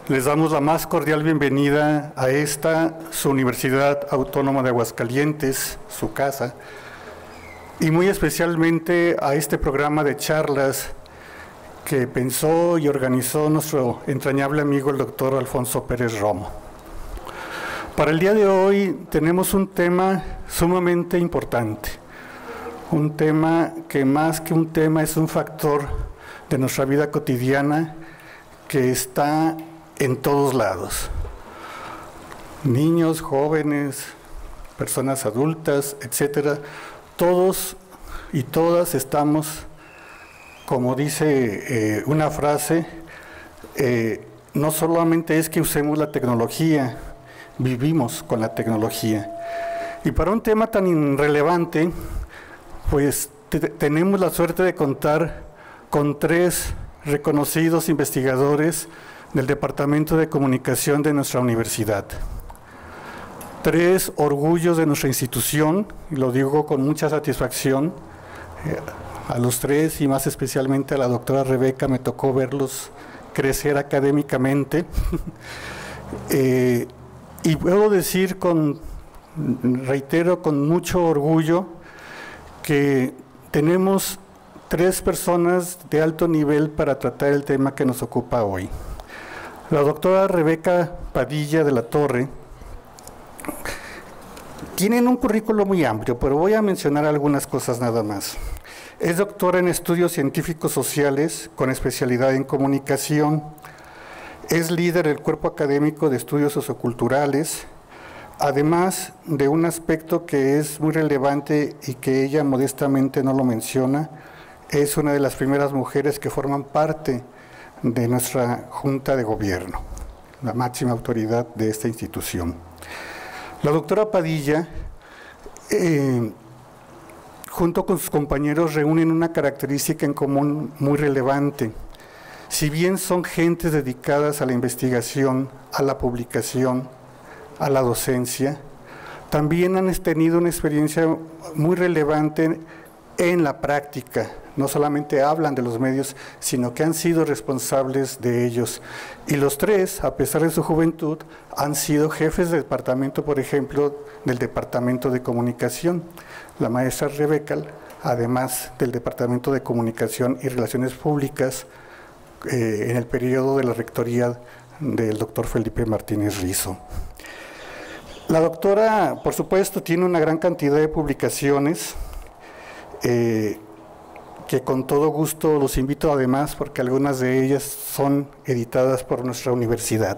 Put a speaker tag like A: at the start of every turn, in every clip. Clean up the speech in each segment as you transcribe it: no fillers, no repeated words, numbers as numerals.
A: Les damos la más cordial bienvenida a esta, su Universidad Autónoma de Aguascalientes, su casa, y muy especialmente a este programa de charlas que pensó y organizó nuestro entrañable amigo el doctor Alfonso Pérez Romo. Para el día de hoy tenemos un tema sumamente importante, un tema que más que un tema es un factor de nuestra vida cotidiana que está en todos lados. Niños, jóvenes, personas adultas, etcétera, todos y todas estamos, como dice una frase, no solamente es que usemos la tecnología, vivimos con la tecnología. Y para un tema tan relevante, pues tenemos la suerte de contar con tres reconocidos investigadores del Departamento de Comunicación de nuestra universidad. Tres orgullos de nuestra institución, y lo digo con mucha satisfacción, a los tres y más especialmente a la doctora Rebeca me tocó verlos crecer académicamente. Y puedo decir reitero con mucho orgullo que tenemos tres personas de alto nivel para tratar el tema que nos ocupa hoy. La doctora Rebeca Padilla de la Torre tienen un currículo muy amplio, pero voy a mencionar algunas cosas nada más. Es doctora en estudios científicos sociales con especialidad en comunicación. Es líder del cuerpo académico de estudios socioculturales, además de un aspecto que es muy relevante y que ella modestamente no lo menciona, es una de las primeras mujeres que forman parte de nuestra Junta de Gobierno, la máxima autoridad de esta institución. La doctora Padilla, junto con sus compañeros, reúnen una característica en común muy relevante. Si bien son gentes dedicadas a la investigación, a la publicación, a la docencia, también han tenido una experiencia muy relevante en la práctica. No solamente hablan de los medios, sino que han sido responsables de ellos. Y los tres, a pesar de su juventud, han sido jefes de departamento, por ejemplo, del Departamento de Comunicación. La maestra Rebeca, además del Departamento de Comunicación y Relaciones Públicas, en el periodo de la rectoría del doctor Felipe Martínez Rizo. La doctora, por supuesto, tiene una gran cantidad de publicaciones, que con todo gusto los invito además, porque algunas de ellas son editadas por nuestra universidad.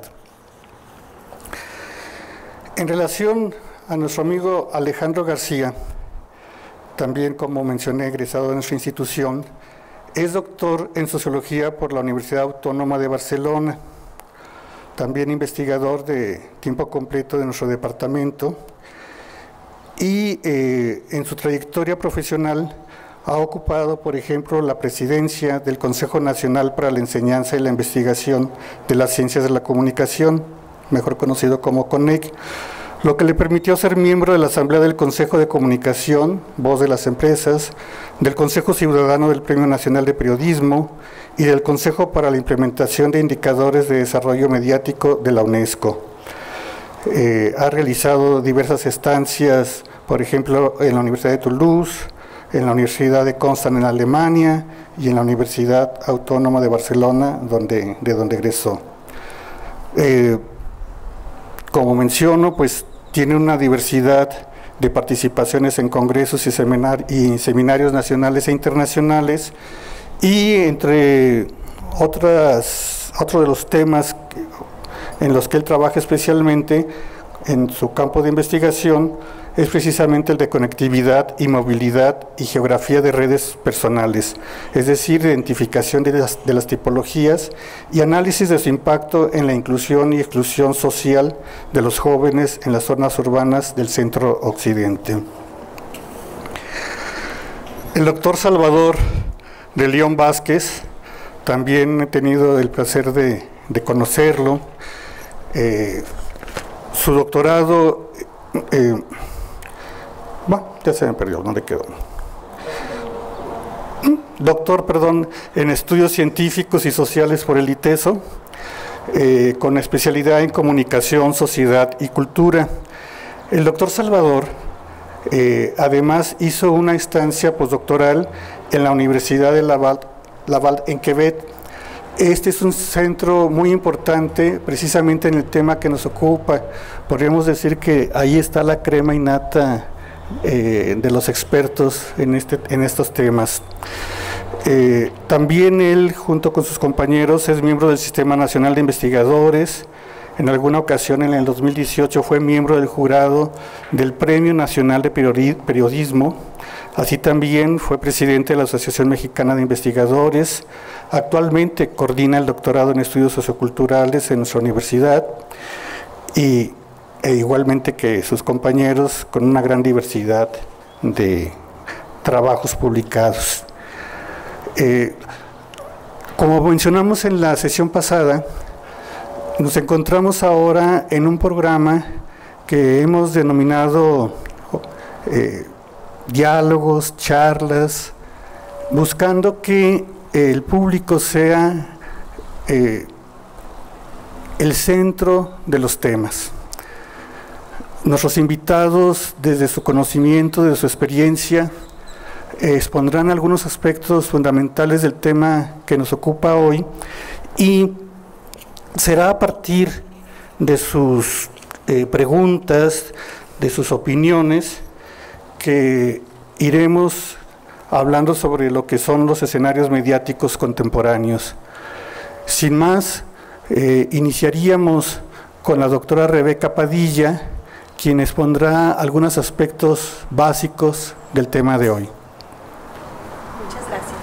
A: En relación a nuestro amigo Alejandro García, también como mencioné, egresado de nuestra institución, es doctor en Sociología por la Universidad Autónoma de Barcelona, también investigador de tiempo completo de nuestro departamento, y en su trayectoria profesional ha ocupado, por ejemplo, la presidencia del Consejo Nacional para la Enseñanza y la Investigación de las Ciencias de la Comunicación, mejor conocido como CONEC, lo que le permitió ser miembro de la Asamblea del Consejo de Comunicación, Voz de las Empresas, del Consejo Ciudadano del Premio Nacional de Periodismo y del Consejo para la Implementación de Indicadores de Desarrollo Mediático de la UNESCO. Ha realizado diversas estancias, por ejemplo, en la Universidad de Toulouse, en la Universidad de Constanz en Alemania y en la Universidad Autónoma de Barcelona, de donde egresó. Como menciono, pues tiene una diversidad de participaciones en congresos y seminarios nacionales e internacionales, y entre otros de los temas en los que él trabaja especialmente en su campo de investigación es precisamente el de conectividad y movilidad y geografía de redes personales, es decir, identificación de las tipologías y análisis de su impacto en la inclusión y exclusión social de los jóvenes en las zonas urbanas del centro occidente. El doctor Salvador de León Vázquez, también he tenido el placer de conocerlo. Su doctorado, ya se me perdió, ¿dónde quedó? Doctor, en estudios científicos y sociales por el ITESO, con especialidad en comunicación, sociedad y cultura. El doctor Salvador además hizo una estancia postdoctoral en la Universidad de Laval en Quebec. Este es un centro muy importante precisamente en el tema que nos ocupa. Podríamos decir que ahí está la crema innata de los expertos en estos temas. También él, junto con sus compañeros, es miembro del Sistema Nacional de Investigadores. En alguna ocasión, en el 2018, fue miembro del jurado del Premio Nacional de Periodismo. Así también fue presidente de la Asociación Mexicana de Investigadores. Actualmente coordina el doctorado en estudios socioculturales en nuestra universidad e igualmente que sus compañeros, con una gran diversidad de trabajos publicados. Como mencionamos en la sesión pasada, nos encontramos ahora en un programa que hemos denominado diálogos, charlas, buscando que el público sea el centro de los temas. Nuestros invitados, desde su conocimiento, de su experiencia, expondrán algunos aspectos fundamentales del tema que nos ocupa hoy y será a partir de sus preguntas, de sus opiniones, que iremos hablando sobre lo que son los escenarios mediáticos contemporáneos. Sin más, iniciaríamos con la doctora Rebeca Padilla, quien expondrá algunos aspectos básicos del tema de hoy.
B: Muchas gracias.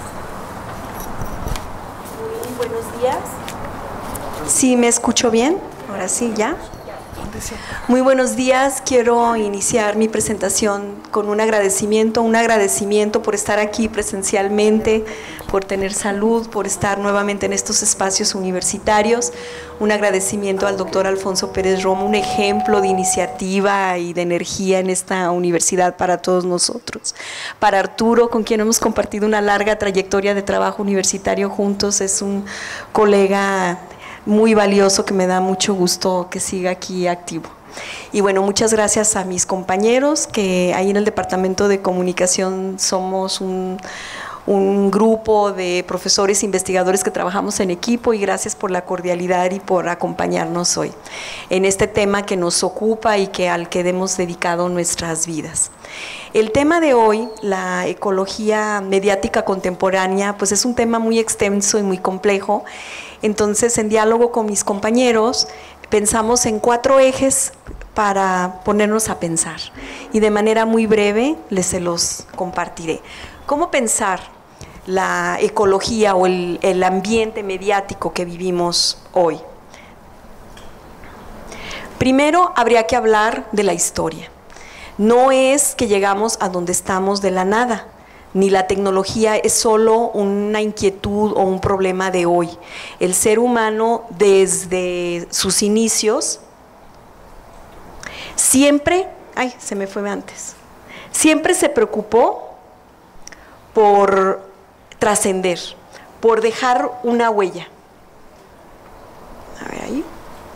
B: Muy buenos días. ¿Sí me escucho bien? Ahora sí, ¿ya? Muy buenos días. Quiero iniciar mi presentación con un agradecimiento por estar aquí presencialmente, por tener salud, por estar nuevamente en estos espacios universitarios. Un agradecimiento al doctor Alfonso Pérez Romo, un ejemplo de iniciativa y de energía en esta universidad para todos nosotros. Para Arturo, con quien hemos compartido una larga trayectoria de trabajo universitario juntos, es un colega muy valioso que me da mucho gusto que siga aquí activo. Y bueno, muchas gracias a mis compañeros, que ahí en el Departamento de Comunicación somos un grupo de profesores e investigadores que trabajamos en equipo, y gracias por la cordialidad y por acompañarnos hoy en este tema que nos ocupa y al que hemos dedicado nuestras vidas. El tema de hoy, la ecología mediática contemporánea, pues es un tema muy extenso y muy complejo. Entonces, en diálogo con mis compañeros, pensamos en 4 ejes para ponernos a pensar, y de manera muy breve se los compartiré. ¿Cómo pensar la ecología o el ambiente mediático que vivimos hoy? Primero, habría que hablar de la historia. No es que llegamos a donde estamos de la nada, ni la tecnología es solo una inquietud o un problema de hoy. El ser humano, desde sus inicios, siempre se preocupó por trascender, por dejar una huella. A ver, ahí.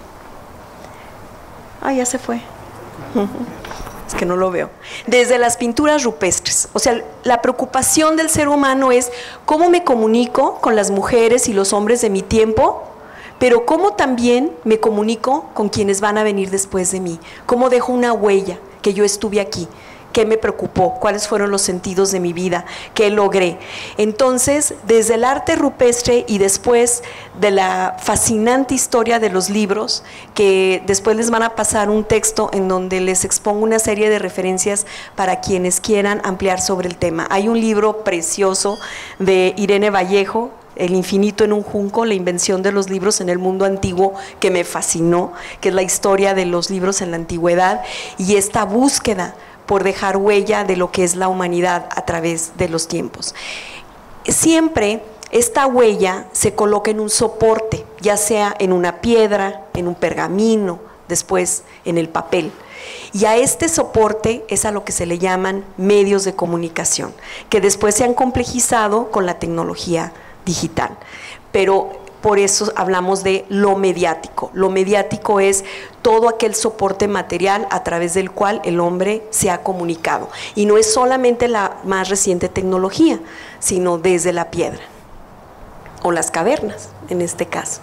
B: Ya se fue. Es que no lo veo. Desde las pinturas rupestres. O sea, la preocupación del ser humano es cómo me comunico con las mujeres y los hombres de mi tiempo, pero cómo también me comunico con quienes van a venir después de mí. Cómo dejo una huella que yo estuve aquí. ¿Qué me preocupó? ¿Cuáles fueron los sentidos de mi vida? ¿Qué logré? Entonces, desde el arte rupestre y después de la fascinante historia de los libros, que después les van a pasar un texto en donde les expongo una serie de referencias para quienes quieran ampliar sobre el tema. Hay un libro precioso de Irene Vallejo, El infinito en un junco, la invención de los libros en el mundo antiguo, que me fascinó, que es la historia de los libros en la antigüedad, y esta búsqueda por dejar huella de lo que es la humanidad a través de los tiempos. Siempre esta huella se coloca en un soporte, ya sea en una piedra, en un pergamino, después en el papel. Y a este soporte es a lo que se le llaman medios de comunicación, que después se han complejizado con la tecnología digital. Pero por eso hablamos de lo mediático. Lo mediático es todo aquel soporte material a través del cual el hombre se ha comunicado. Y no es solamente la más reciente tecnología, sino desde la piedra, o las cavernas, en este caso.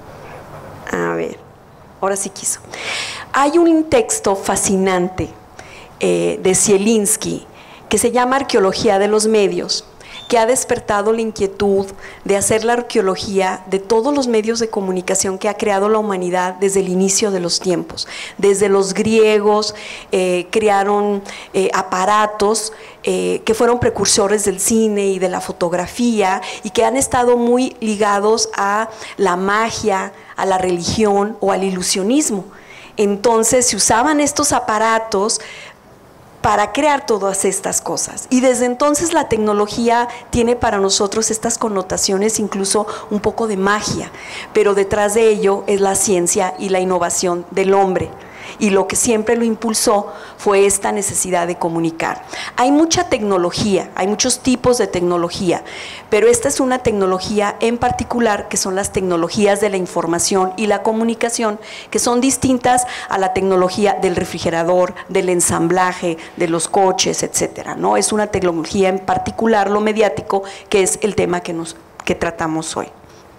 B: A ver, ahora sí quiso. Hay un texto fascinante de Zielinski que se llama Arqueología de los Medios, que ha despertado la inquietud de hacer la arqueología de todos los medios de comunicación que ha creado la humanidad desde el inicio de los tiempos. Desde los griegos crearon aparatos que fueron precursores del cine y de la fotografía y que han estado muy ligados a la magia, a la religión o al ilusionismo. Entonces se usaban estos aparatos para crear todas estas cosas. Y desde entonces la tecnología tiene para nosotros estas connotaciones, incluso un poco de magia, pero detrás de ello es la ciencia y la innovación del hombre. Y lo que siempre lo impulsó fue esta necesidad de comunicar. Hay mucha tecnología, hay muchos tipos de tecnología, pero esta es una tecnología en particular que son las tecnologías de la información y la comunicación, que son distintas a la tecnología del refrigerador, del ensamblaje, de los coches, etcétera, ¿no? Es una tecnología en particular, lo mediático, que es el tema que tratamos hoy.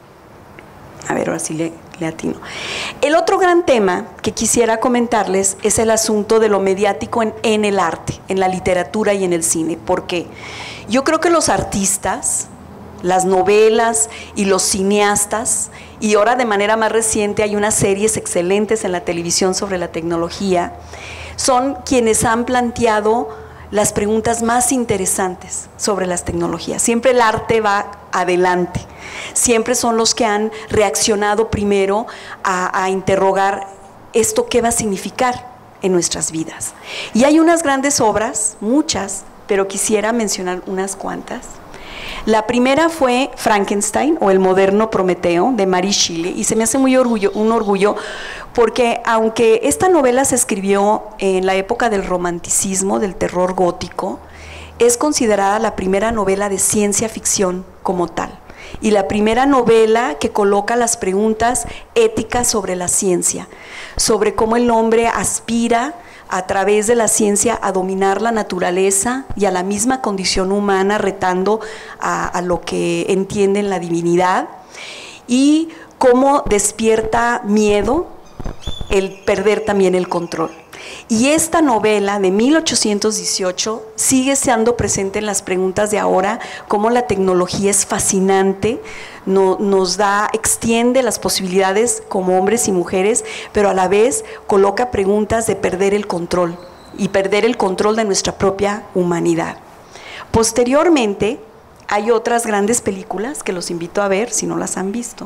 B: A ver, ahora sí le atino. El otro gran tema que quisiera comentarles es el asunto de lo mediático en el arte, en la literatura y en el cine. ¿Por qué? Yo creo que los artistas, las novelas y los cineastas, y ahora de manera más reciente hay unas series excelentes en la televisión sobre la tecnología, son quienes han planteado las preguntas más interesantes sobre las tecnologías. Siempre el arte va adelante, siempre son los que han reaccionado primero a interrogar esto qué va a significar en nuestras vidas. Y hay unas grandes obras, muchas, pero quisiera mencionar unas cuantas. La primera fue Frankenstein o El moderno Prometeo de Mary Shelley, y se me hace un orgullo porque aunque esta novela se escribió en la época del romanticismo, del terror gótico, es considerada la primera novela de ciencia ficción como tal, y la primera novela que coloca las preguntas éticas sobre la ciencia, sobre cómo el hombre aspira a través de la ciencia a dominar la naturaleza y a la misma condición humana, retando a lo que entienden la divinidad, y cómo despierta miedo el perder también el control. Y esta novela de 1818 sigue siendo presente en las preguntas de ahora, cómo la tecnología es fascinante, extiende las posibilidades como hombres y mujeres, pero a la vez coloca preguntas de perder el control y perder el control de nuestra propia humanidad. Posteriormente, hay otras grandes películas que los invito a ver si no las han visto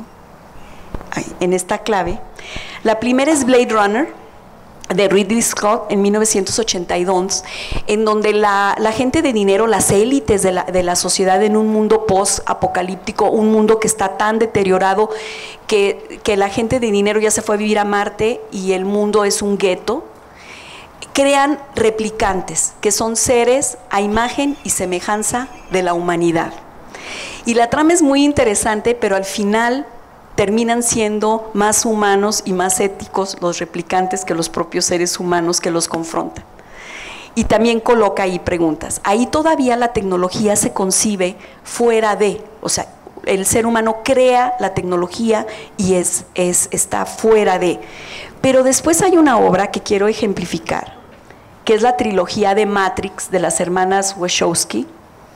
B: en esta clave. La primera es Blade Runner, de Ridley Scott, en 1982, en donde la gente de dinero, las élites de la sociedad en un mundo post-apocalíptico, un mundo que está tan deteriorado que la gente de dinero ya se fue a vivir a Marte y el mundo es un gueto, crean replicantes, que son seres a imagen y semejanza de la humanidad. Y la trama es muy interesante, pero al final terminan siendo más humanos y más éticos los replicantes que los propios seres humanos que los confrontan. Y también coloca ahí preguntas. Ahí todavía la tecnología se concibe fuera de, o sea, el ser humano crea la tecnología y está fuera de. Pero después hay una obra que quiero ejemplificar, que es la trilogía de Matrix de las hermanas Wachowski.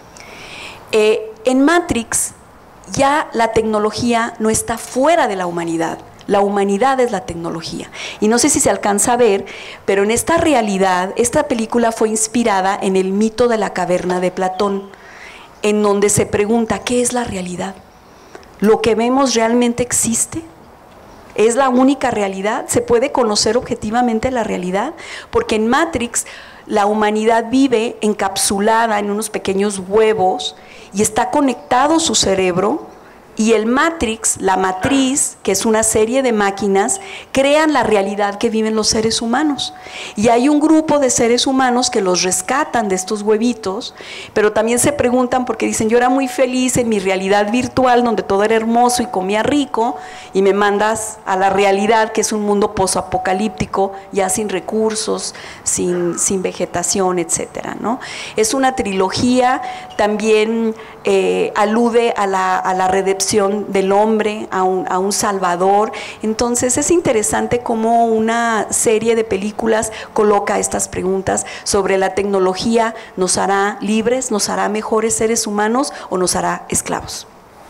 B: En Matrix ya la tecnología no está fuera de la humanidad es la tecnología. Y no sé si se alcanza a ver, pero en esta realidad, esta película fue inspirada en el mito de la caverna de Platón, en donde se pregunta, ¿qué es la realidad? ¿Lo que vemos realmente existe? ¿Es la única realidad? ¿Se puede conocer objetivamente la realidad? Porque en Matrix la humanidad vive encapsulada en unos pequeños huevos y está conectado su cerebro Y el Matrix, la matriz, que es una serie de máquinas, crean la realidad que viven los seres humanos. Y hay un grupo de seres humanos que los rescatan de estos huevitos, pero también se preguntan porque dicen, yo era muy feliz en mi realidad virtual donde todo era hermoso y comía rico, y me mandas a la realidad que es un mundo posapocalíptico, ya sin recursos, sin vegetación, etcétera, ¿no? Es una trilogía, también alude a la redención del hombre, a un salvador. Entonces es interesante cómo una serie de películas coloca estas preguntas sobre la tecnología: ¿nos hará libres, nos hará mejores seres humanos o nos hará esclavos?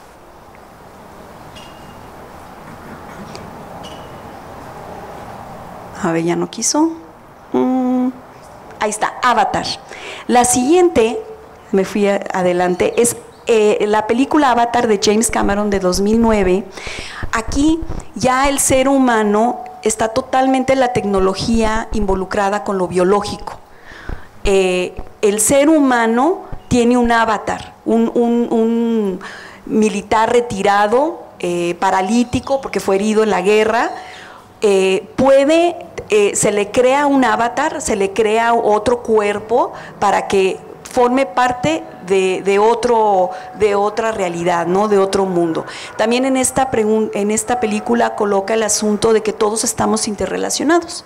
B: A ver, ya no quiso. Ahí está, Avatar. La siguiente, me fui adelante, es la película Avatar de James Cameron de 2009. Aquí ya el ser humano está totalmente la tecnología involucrada con lo biológico. El ser humano tiene un avatar, un militar retirado, paralítico porque fue herido en la guerra. Se le crea un avatar, se le crea otro cuerpo para que forme parte de otra realidad, ¿no? De otro mundo. También en esta película coloca el asunto de que todos estamos interrelacionados.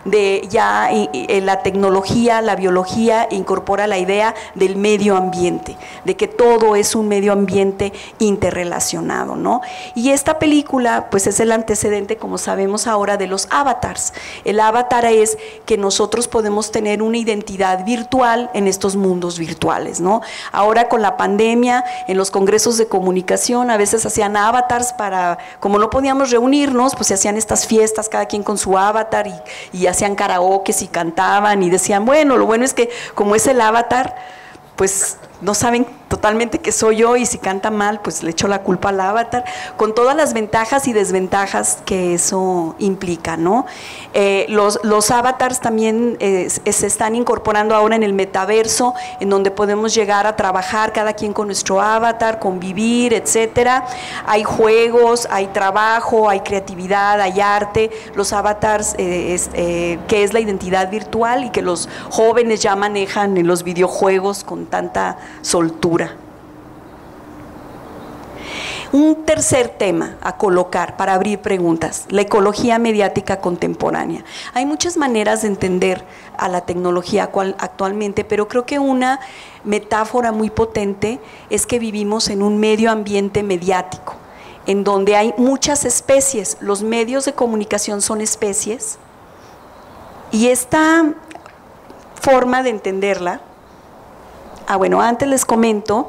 B: La tecnología, la biología incorpora la idea del medio ambiente, de que todo es un medio ambiente interrelacionado, ¿no? Y esta película pues es el antecedente, como sabemos ahora, de los avatars. El avatar es que nosotros podemos tener una identidad virtual en estos mundos virtuales, ¿no? Ahora con la pandemia, en los congresos de comunicación a veces hacían avatars para, como no podíamos reunirnos, pues se hacían estas fiestas, cada quien con su avatar, y hacían karaokes y cantaban y decían, bueno, lo bueno es que como es el avatar, pues no saben totalmente que soy yo, y si canta mal, pues le echo la culpa al avatar, con todas las ventajas y desventajas que eso implica, ¿no? Los avatars también se están incorporando ahora en el metaverso, en donde podemos llegar a trabajar cada quien con nuestro avatar, convivir, etcétera. Hay juegos, hay trabajo, hay creatividad, hay arte. Los avatars, que es la identidad virtual y que los jóvenes ya manejan en los videojuegos con tanta soltura. Un tercer tema a colocar para abrir preguntas: la ecología mediática contemporánea. Hay muchas maneras de entender a la tecnología actualmente, pero creo que una metáfora muy potente es que vivimos en un medio ambiente mediático, en donde hay muchas especies. Los medios de comunicación son especies, y esta forma de entenderla, bueno, antes les comento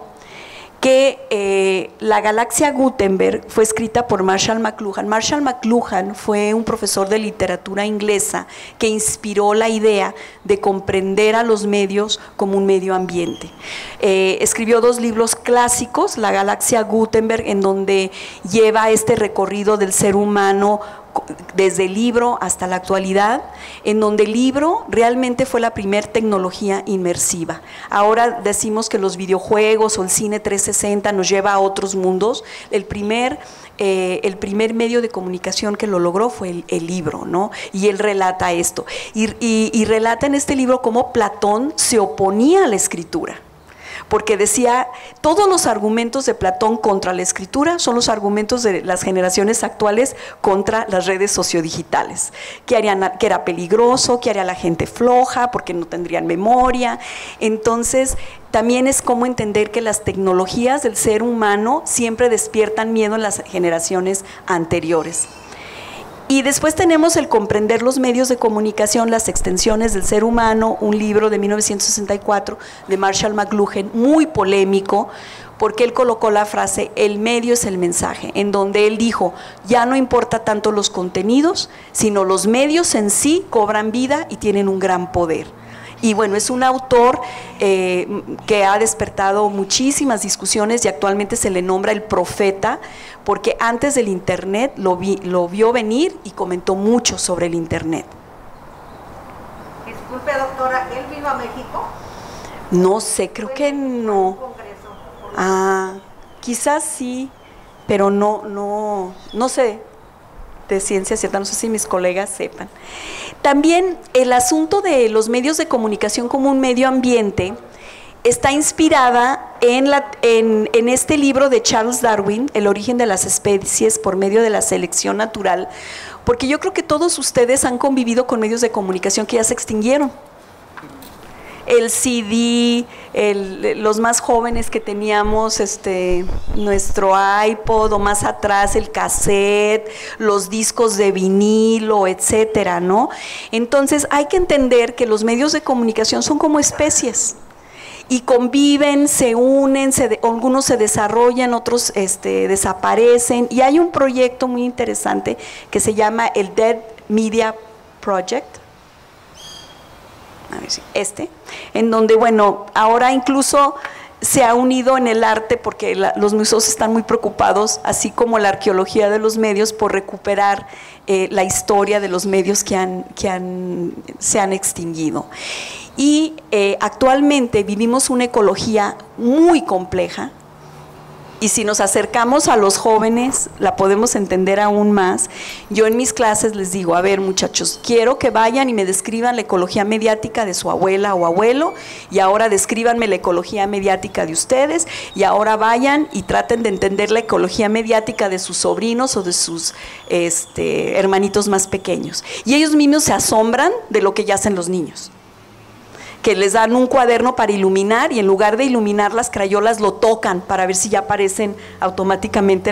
B: que la galaxia Gutenberg fue escrita por Marshall McLuhan. Marshall McLuhan fue un profesor de literatura inglesa que inspiró la idea de comprender a los medios como un medio ambiente. Escribió 2 libros clásicos, La galaxia Gutenberg, en donde lleva este recorrido del ser humano desde el libro hasta la actualidad, en donde el libro realmente fue la primer tecnología inmersiva. Ahora decimos que los videojuegos o el cine 360 nos lleva a otros mundos. El primer medio de comunicación que lo logró fue el libro, ¿no? Y él relata esto, y relata en este libro cómo Platón se oponía a la escritura, porque decía, todos los argumentos de Platón contra la escritura son los argumentos de las generaciones actuales contra las redes sociodigitales, que era peligroso, que haría la gente floja, porque no tendrían memoria. Entonces, también es como entender que las tecnologías del ser humano siempre despiertan miedo en las generaciones anteriores. Y después tenemos el comprender los medios de comunicación, las extensiones del ser humano, un libro de 1964 de Marshall McLuhan, muy polémico, porque él colocó la frase, el medio es el mensaje, en donde él dijo, ya no importa tanto los contenidos, sino los medios en sí cobran vida y tienen un gran poder. Y bueno, es un autor que ha despertado muchísimas discusiones, y actualmente se le nombra el profeta, porque antes del internet lo vio venir y comentó mucho sobre el internet.
C: Disculpe, doctora, ¿él vino a México?
B: No sé, creo que no. Quizás sí. pero no sé de ciencia cierta, no sé si mis colegas sepan. También el asunto de los medios de comunicación como un medio ambiente está inspirada en este libro de Charles Darwin, El origen de las especies por medio de la selección natural, porque yo creo que todos ustedes han convivido con medios de comunicación que ya se extinguieron. El CD, los más jóvenes que teníamos nuestro iPod, o más atrás el cassette, los discos de vinilo, etcétera, ¿no? Entonces hay que entender que los medios de comunicación son como especies y conviven, se unen, algunos se desarrollan, otros desaparecen, y hay un proyecto muy interesante que se llama el Dead Media Project, a ver si, en donde, bueno, ahora incluso se ha unido en el arte, porque los museos están muy preocupados, así como la arqueología de los medios, por recuperar la historia de los medios que se han extinguido. Y actualmente vivimos una ecología muy compleja, y si nos acercamos a los jóvenes la podemos entender aún más. Yo en mis clases les digo, a ver muchachos, quiero que vayan y me describan la ecología mediática de su abuela o abuelo, y ahora descríbanme la ecología mediática de ustedes, y ahora vayan y traten de entender la ecología mediática de sus sobrinos o de sus hermanitos más pequeños. Y ellos mismos se asombran de lo que ya hacen los niños, que les dan un cuaderno para iluminar, y en lugar de iluminar las crayolas lo tocan para ver si ya aparecen automáticamente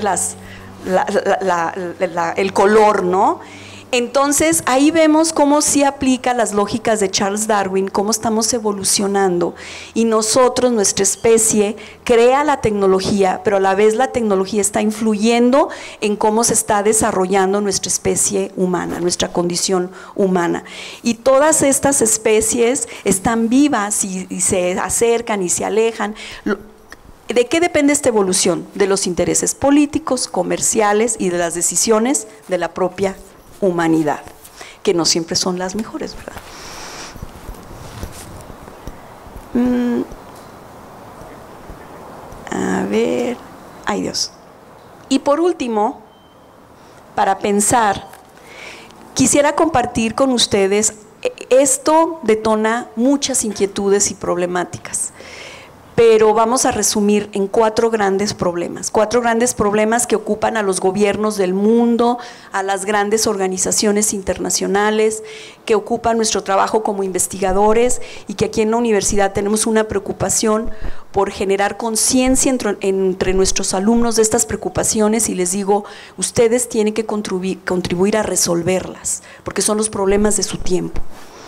B: el color, ¿no? Entonces ahí vemos cómo sí aplica las lógicas de Charles Darwin, cómo estamos evolucionando, y nosotros, nuestra especie, crea la tecnología, pero a la vez la tecnología está influyendo en cómo se está desarrollando nuestra especie humana, nuestra condición humana. Y todas estas especies están vivas y se acercan y se alejan. ¿De qué depende esta evolución? De los intereses políticos, comerciales y de las decisiones de la propia humanidad, que no siempre son las mejores, ¿verdad? A ver, ay Dios. Y por último, para pensar, quisiera compartir con ustedes, esto detona muchas inquietudes y problemáticas, pero vamos a resumir en cuatro grandes problemas que ocupan a los gobiernos del mundo, a las grandes organizaciones internacionales, que ocupan nuestro trabajo como investigadores, y que aquí en la universidad tenemos una preocupación por generar conciencia entre nuestros alumnos de estas preocupaciones, y les digo, ustedes tienen que contribuir a resolverlas, porque son los problemas de su tiempo.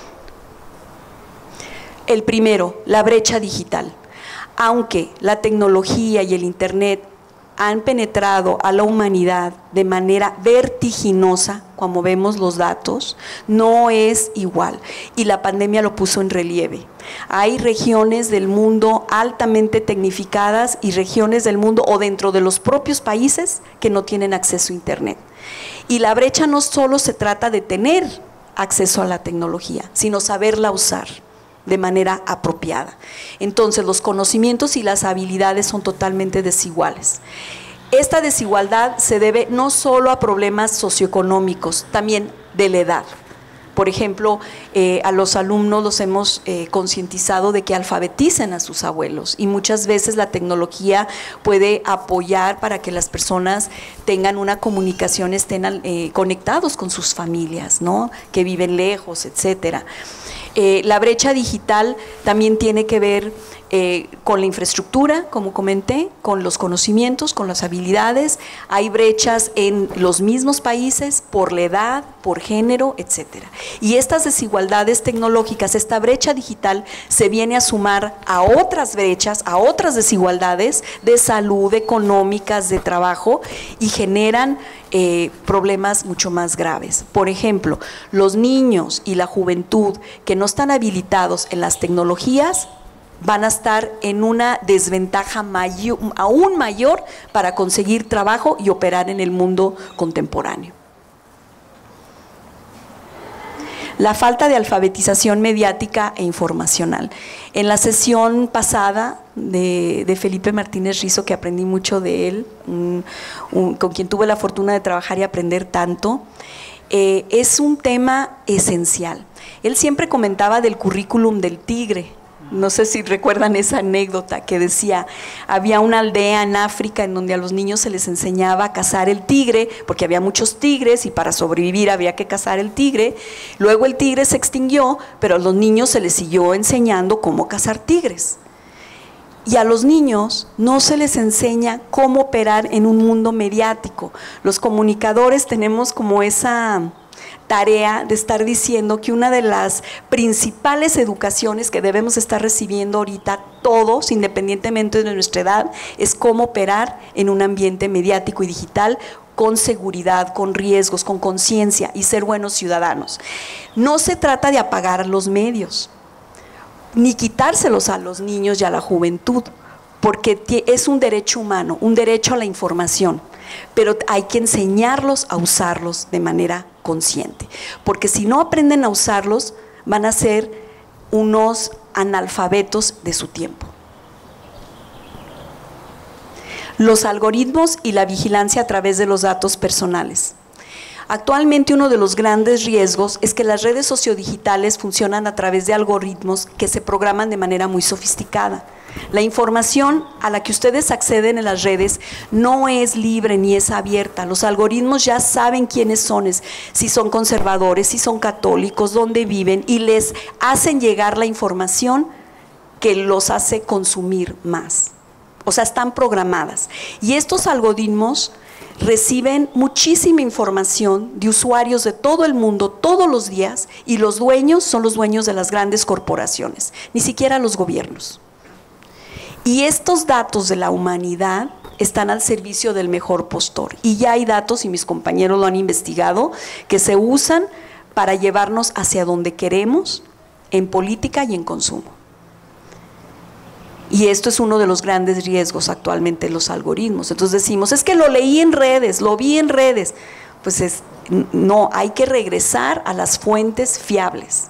B: El primero, la brecha digital. Aunque la tecnología y el internet han penetrado a la humanidad de manera vertiginosa, como vemos los datos, no es igual, y la pandemia lo puso en relieve. Hay regiones del mundo altamente tecnificadas y regiones del mundo o dentro de los propios países que no tienen acceso a internet. Y la brecha no solo se trata de tener acceso a la tecnología, sino saberla usar de manera apropiada. Entonces, los conocimientos y las habilidades son totalmente desiguales. Esta desigualdad se debe no solo a problemas socioeconómicos, también de la edad. Por ejemplo, a los alumnos los hemos concientizado de que alfabeticen a sus abuelos, y muchas veces la tecnología puede apoyar para que las personas tengan una comunicación, estén conectados con sus familias, ¿no?, que viven lejos, etcétera. La brecha digital también tiene que ver con la infraestructura, como comenté, con los conocimientos, con las habilidades. Hay brechas en los mismos países por la edad, por género, etcétera. Y estas desigualdades tecnológicas, esta brecha digital, se viene a sumar a otras brechas, a otras desigualdades de salud, económicas, de trabajo, y generan problemas mucho más graves. Por ejemplo, los niños y la juventud que no están habilitados en las tecnologías van a estar en una desventaja aún mayor para conseguir trabajo y operar en el mundo contemporáneo. La falta de alfabetización mediática e informacional. En la sesión pasada de Felipe Martínez Rizo, que aprendí mucho de él, con quien tuve la fortuna de trabajar y aprender tanto. Es un tema esencial. Él siempre comentaba del currículum del tigre. No sé si recuerdan esa anécdota que decía, había una aldea en África en donde a los niños se les enseñaba a cazar el tigre, porque había muchos tigres y para sobrevivir había que cazar el tigre. Luego el tigre se extinguió, pero a los niños se les siguió enseñando cómo cazar tigres. Y a los niños no se les enseña cómo operar en un mundo mediático. Los comunicadores tenemos como esa tarea de estar diciendo que una de las principales educaciones que debemos estar recibiendo ahorita todos, independientemente de nuestra edad, es cómo operar en un ambiente mediático y digital con seguridad, con riesgos, con conciencia y ser buenos ciudadanos. No se trata de apagar los medios, ni quitárselos a los niños y a la juventud, porque es un derecho humano, un derecho a la información, pero hay que enseñarlos a usarlos de manera consciente, porque si no aprenden a usarlos, van a ser unos analfabetos de su tiempo. Los algoritmos y la vigilancia a través de los datos personales. Actualmente uno de los grandes riesgos es que las redes sociodigitales funcionan a través de algoritmos que se programan de manera muy sofisticada. La información a la que ustedes acceden en las redes no es libre ni es abierta. Los algoritmos ya saben quiénes son, si son conservadores, si son católicos, dónde viven, y les hacen llegar la información que los hace consumir más. O sea, están programadas. Y estos algoritmos reciben muchísima información de usuarios de todo el mundo todos los días, y los dueños son los dueños de las grandes corporaciones, ni siquiera los gobiernos. Y estos datos de la humanidad están al servicio del mejor postor. Y ya hay datos, y mis compañeros lo han investigado, que se usan para llevarnos hacia donde queremos, en política y en consumo. Y esto es uno de los grandes riesgos actualmente en los algoritmos. Entonces decimos, es que lo leí en redes, lo vi en redes. Pues no, hay que regresar a las fuentes fiables.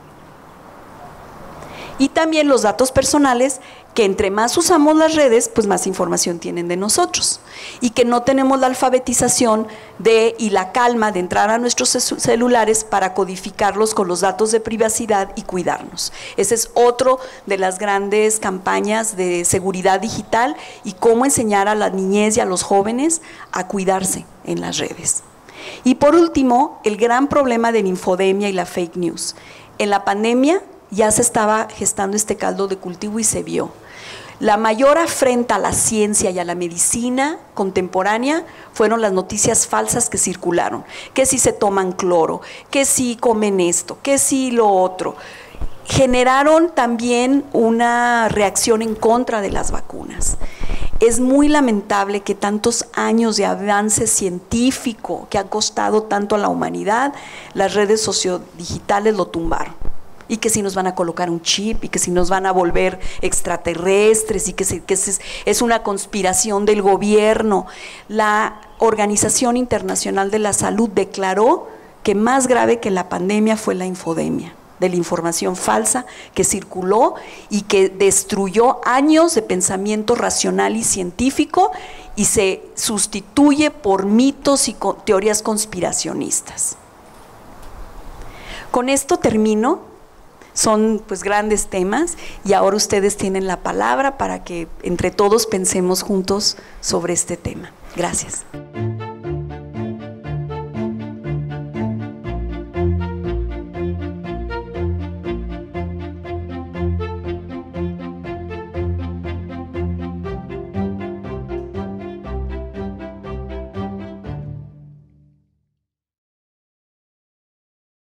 B: Y también los datos personales, que entre más usamos las redes, pues más información tienen de nosotros, y que no tenemos la alfabetización y la calma de entrar a nuestros celulares para codificarlos con los datos de privacidad y cuidarnos. Ese es otro de las grandes campañas de seguridad digital, y cómo enseñar a la niñez y a los jóvenes a cuidarse en las redes. Y por último, el gran problema de la infodemia y la fake news. En la pandemia ya se estaba gestando este caldo de cultivo y se vio. La mayor afrenta a la ciencia y a la medicina contemporánea fueron las noticias falsas que circularon, que si se toman cloro, que si comen esto, que si lo otro. Generaron también una reacción en contra de las vacunas. Es muy lamentable que tantos años de avance científico que ha costado tanto a la humanidad, las redes sociodigitales lo tumbaron. Y que si nos van a colocar un chip, y que si nos van a volver extraterrestres, y que es una conspiración del gobierno. La Organización Internacional de la Salud declaró que más grave que la pandemia fue la infodemia, de la información falsa que circuló y que destruyó años de pensamiento racional y científico, y se sustituye por mitos y teorías conspiracionistas. Con esto termino. Son pues grandes temas, y ahora ustedes tienen la palabra para que entre todos pensemos juntos sobre este tema. Gracias.